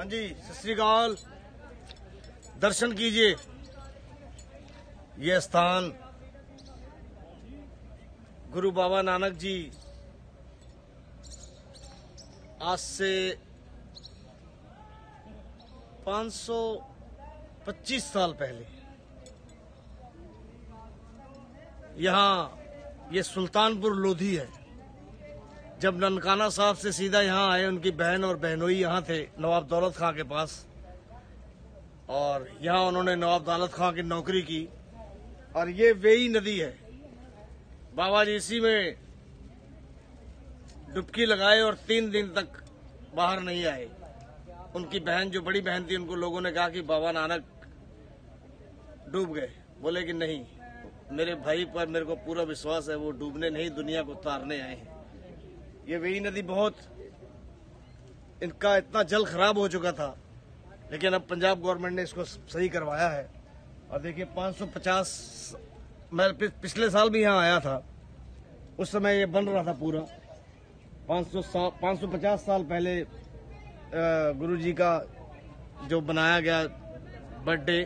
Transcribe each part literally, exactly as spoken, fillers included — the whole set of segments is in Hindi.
हाँ जी, सत श्री अकाल। दर्शन कीजिए। ये स्थान गुरु बाबा नानक जी आज से पाँच सौ पच्चीस साल पहले यहाँ, ये सुल्तानपुर लोधी है। जब ननकाना साहब से सीधा यहाँ आए, उनकी बहन और बहनोई यहाँ थे नवाब दौलत खां के पास, और यहाँ उन्होंने नवाब दौलत खां की नौकरी की। और ये वेई नदी है। बाबा जी इसी में डुबकी लगाए और तीन दिन तक बाहर नहीं आए। उनकी बहन, जो बड़ी बहन थी, उनको लोगों ने कहा कि बाबा नानक डूब गए। बोले कि नहीं, मेरे भाई पर मेरे को पूरा विश्वास है, वो डूबने नहीं, दुनिया को तारने आए हैं। ये वेई नदी बहुत, इनका इतना जल खराब हो चुका था, लेकिन अब पंजाब गवर्नमेंट ने इसको सही करवाया है। और देखिए पाँच सौ पचास, मैं पिछले साल भी यहाँ आया था, उस समय ये बन रहा था पूरा। पाँच सौ पाँच सौ पचास साल पहले गुरु जी का जो बनाया गया बर्थडे,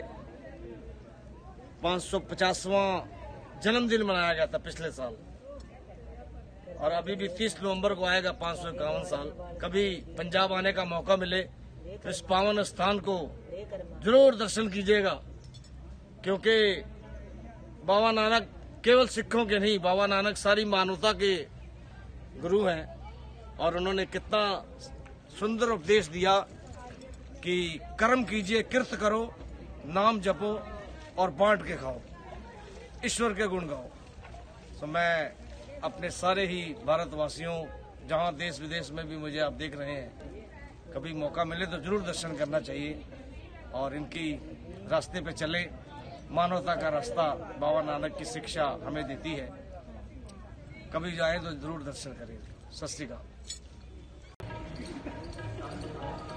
पाँच सौ पचासवां जन्मदिन मनाया गया था पिछले साल। और अभी भी तीस नवंबर को आएगा पाँच सौ इक्यावन साल। कभी पंजाब आने का मौका मिले तो इस पावन स्थान को जरूर दर्शन कीजिएगा, क्योंकि बाबा नानक केवल सिखों के नहीं, बाबा नानक सारी मानवता के गुरु हैं। और उन्होंने कितना सुंदर उपदेश दिया कि कर्म कीजिए, किर्त करो, नाम जपो और बांट के खाओ, ईश्वर के गुण गाओ। तो मैं अपने सारे ही भारतवासियों, जहां देश विदेश में भी मुझे आप देख रहे हैं, कभी मौका मिले तो जरूर दर्शन करना चाहिए और इनकी रास्ते पे चले। मानवता का रास्ता बाबा नानक की शिक्षा हमें देती है। कभी जाए तो जरूर दर्शन करें। सत श्री अकाल।